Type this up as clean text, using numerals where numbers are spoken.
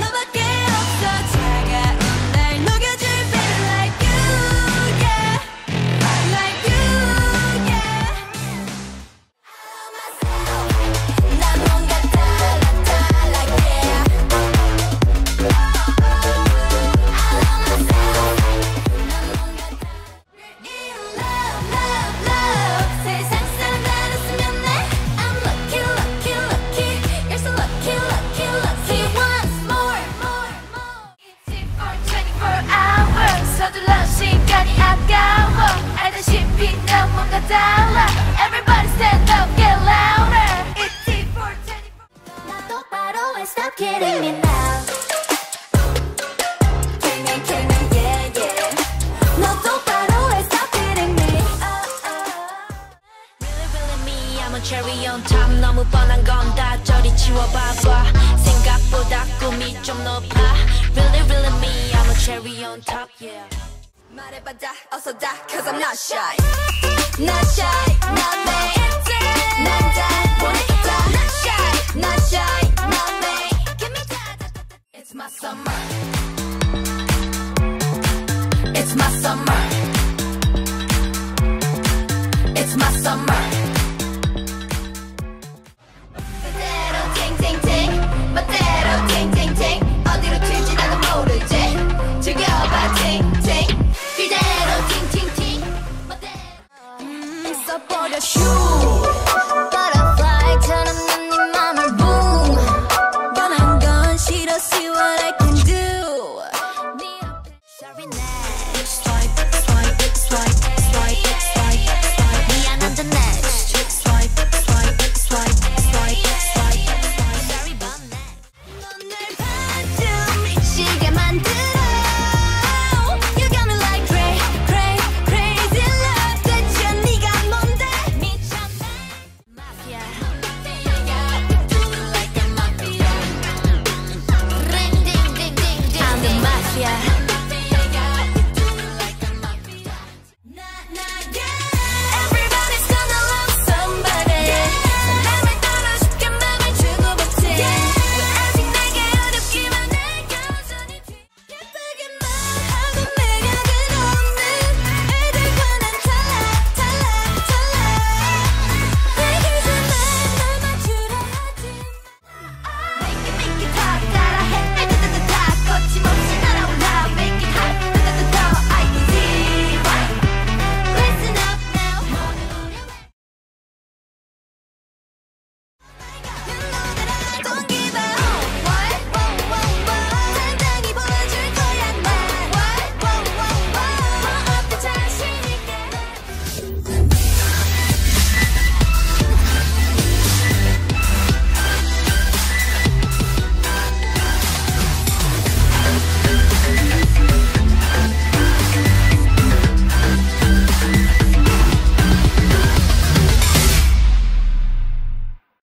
너밖에 없어 차가운 날 녹여줄 baby like you yeah like you yeah 난 뭔가 달라 yeah 세상 사람 나눴으면 해 I'm lucky lucky lucky You're so lucky lucky lucky Once more itzy for 24 hours 서둘러 시간이 아까워 알다시피 난 뭔가 달라 Everybody stand up get louder itzy for 24 나 똑바로 해 stop kidding me now Kill me yeah yeah 너 똑바로 해 stop kidding me Really really me I'm a cherry on top 너무 뻔한 건 다 저리 치워봐봐 생각보다 꿈이 좀 높아 Really really me I'm a cherry on top yeah 말해봐 다 어서 다 cause I'm not shy Not shy not me 난 다 보니까 Not shy not shy not me Give me that It's my summer It's my summer It's my summer 그대로 팅팅팅 멋대로 팅팅팅 어디로 튈지 나도 모르지 즐겨봐 팅팅 그대로 팅팅팅 멋대로 있어버려 슈 Butterfly처럼 난 네 맘을 boom 변한 건 싫어 see what I can do 네 앞에 Sorry next Swipe swipe swipe swipe swipe swipe 미안한데 next Swipe swipe swipe swipe swipe Sorry but next 넌 날 반쯤 미치게 만들어 You got me like cray cray crazy love 대체 네가 뭔데 미쳤나 Mafia Do it like a mafia Ring ding ding ding ding I'm the mafia